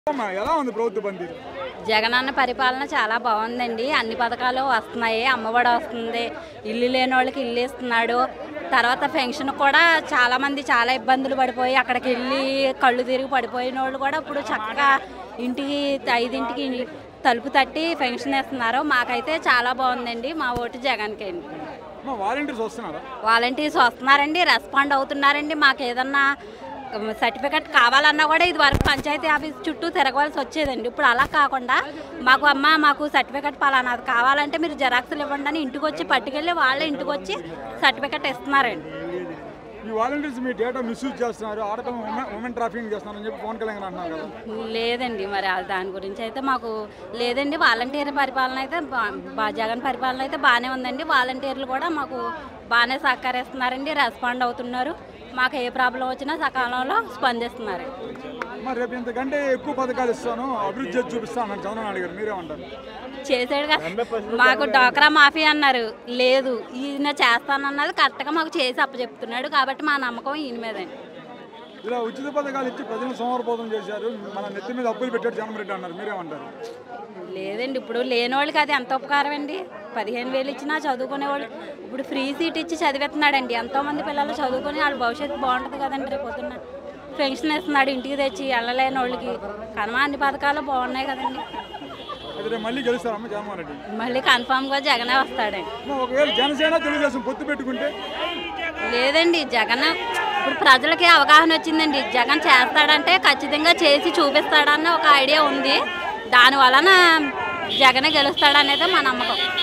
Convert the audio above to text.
ఎలా ఉంది ప్రభుత్వ బండి? జగనన్న పరిపాలన చాలా బాగుందండి. అన్ని పథకాలు వస్తున్నాయి. అమ్మఒడి వస్తుంది, ఇల్లు లేని వాళ్ళకి ఇల్లు ఇస్తున్నాడు. తర్వాత పెన్షన్ కూడా చాలామంది చాలా ఇబ్బందులు పడిపోయి అక్కడికి వెళ్ళి కళ్ళు తిరిగి పడిపోయిన వాళ్ళు కూడా ఇప్పుడు చక్కగా ఇంటికి 5ంటికి తలుపు తట్టి పెన్షన్ ఇస్తున్నారు. మాకైతే చాలా బాగుందండి. మా ఓటు జగన్కే అండి. వాలంటీర్స్ వస్తున్నారండి, రెస్పాండ్ అవుతున్నారండి. మాకు ఏదన్నా సర్టిఫికెట్ కావాలన్నా కూడా ఇది వరకు పంచాయతీ ఆఫీస్ చుట్టూ తిరగవలసి వచ్చేదండి. ఇప్పుడు అలా కాకుండా మాకు సర్టిఫికెట్ పలానాది కావాలంటే మీరు జెరాక్స్లు ఇవ్వండి అని ఇంటికి వచ్చి పట్టుకెళ్ళి వాళ్ళే ఇంటికి వచ్చి సర్టిఫికెట్ ఇస్తున్నారండి. ఈ వాలంటీర్స్ మీ డేటా మిస్యూజ్ చేస్తున్నారు, ఉమెన్ ట్రాఫికింగ్ చేస్తున్నారని చెప్పి పవన్ కళ్యాణ్ అంటున్నారు కదా? లేదండి, మరి దాని గురించి అయితే మాకు లేదండి. వాలంటీర్ పరిపాలన అయితే జగన్ పరిపాలన అయితే బాగానే ఉందండి. వాలంటీర్లు కూడా మాకు బాగానే సహకరిస్తున్నారండి, రెస్పాండ్ అవుతున్నారు. మాకు ఏ ప్రాబ్లం వచ్చినా సకాలంలో స్పందిస్తున్నారు. మరి రేపు ఇంతకంటే ఎక్కువ పథకాలు ఇస్తాను, అభివృద్ధి చేసి చూపిస్తాను చంద్రబాబు నాయుడు గారు, మీరేమంటారు? చేసాడుగా. మాకు డ్వాక్రా మాఫీ అన్నారు, లేదు ఈయన చేస్తానన్నది కరెక్ట్గా మాకు చేసి అప్పచెప్తున్నాడు. కాబట్టి మా నమ్మకం ఈయన మీదండి. ఇలా ఉచిత పథకాలు ఇచ్చి ప్రజలను సోమరపోతం చేశారు, మన నెత్తి మీద అప్పులు పెట్టాడు జగన్ రెడ్డి అన్నారు, మీరేమంటారు? లేదండి, ఇప్పుడు లేని వాళ్ళకి అది ఎంత ఉపకారం అండి. 15,000 ఇచ్చినా చదువుకునేవాళ్ళు ఇప్పుడు ఫ్రీ సీట్ ఇచ్చి చదివిస్తున్నాడండి. ఎంతోమంది పిల్లలు చదువుకొని వాళ్ళ భవిష్యత్తు బాగుంటుంది కదండి. రేపు పొద్దున్న పెన్షన్ ఇస్తున్నాడు ఇంటికి తెచ్చి వెళ్ళలేని వాళ్ళకి. కనుమ అన్ని పథకాలు బాగున్నాయి కదండి. మళ్ళీ గెలుస్తారమ్మ జగన్మోహన్ రెడ్డి? మళ్ళీ కన్ఫామ్గా జగనే వస్తాడండి. ఒకవేళ జనసేన తెలుగుదేశం పొత్తు పెట్టుకుంటే? లేదండి, జగన్ ఇప్పుడు ప్రజలకి అవగాహన వచ్చిందండి. జగన్ చేస్తాడంటే ఖచ్చితంగా చేసి చూపిస్తాడన్న ఒక ఐడియా ఉంది. దాని వలన జగనే గెలుస్తాడనేది మా నమ్మకం.